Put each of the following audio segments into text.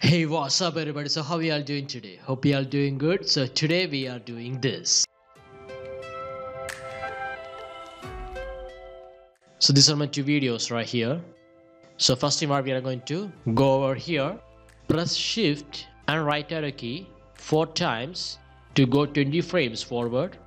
Hey, what's up everybody? So how we are doing today? Hope you are doing good. So today we are doing this. So these are my two videos right here. So first thing what we are going to go over here, press shift and right arrow key 4 times to go 20 frames forward.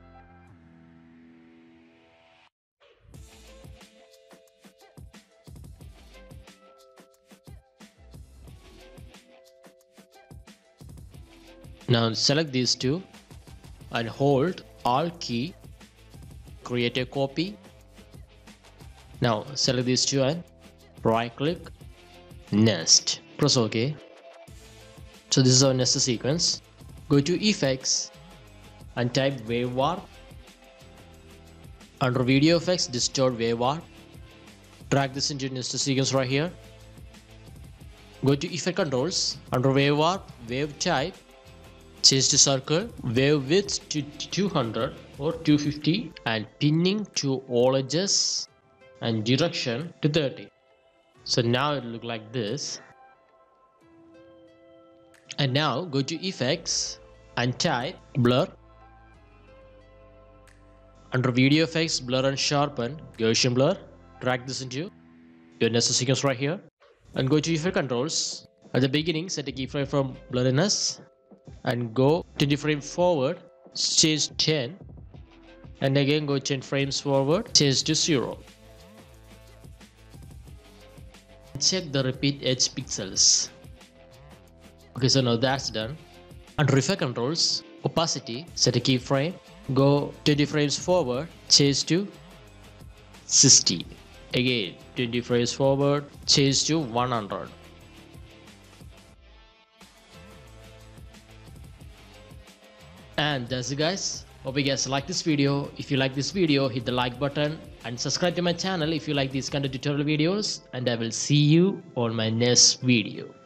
Now select these two and hold Alt key, create a copy. Now select these two and right click, nest, press OK. So this is our nest sequence. Go to effects and type wave warp. Under video effects, distort wave warp. Drag this into nest sequence right here. Go to effect controls. Under wave warp, wave type, change to circle, wave width to 200 or 250 and pinning to all edges and direction to 30. So now it look like this. And now go to effects and type blur. Under video effects, blur and sharpen, Gaussian blur. Drag this into your nest sequence right here and go to effect controls. At the beginning, set a keyframe from blurriness and go 20 frames forward, change 10 and again go 10 frames forward, change to 0. Check the repeat edge pixels. Okay, so now that's done. Under effect controls, opacity, set a keyframe, go 20 frames forward, change to 60. Again 20 frames forward, change to 100. And that's it guys. Hope you guys like this video. If you like this video, hit the like button and subscribe to my channel if you like these kind of tutorial videos, and I will see you on my next video.